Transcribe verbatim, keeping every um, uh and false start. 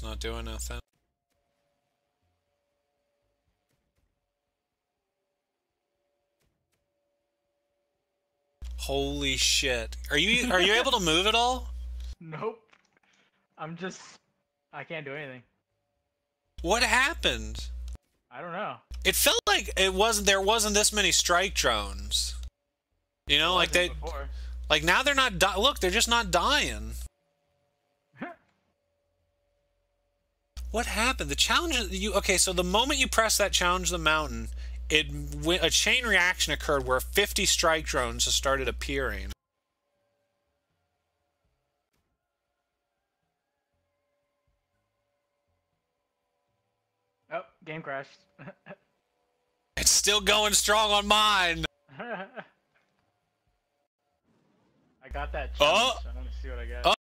just not doing nothing. Holy shit. Are you are you able to move at all? Nope. I'm just... I can't do anything. What happened? I don't know. It felt like it wasn't there wasn't this many strike drones. You know, like they before. like now they're not di look, they're just not dying. What happened? The challenge you okay, so the moment you press that challenge the mountain, it a chain reaction occurred where fifty strike drones just started appearing. Oh, game crashed. It's still going strong on mine. I got that challenge, Oh. so I'm gonna see what I get. Oh.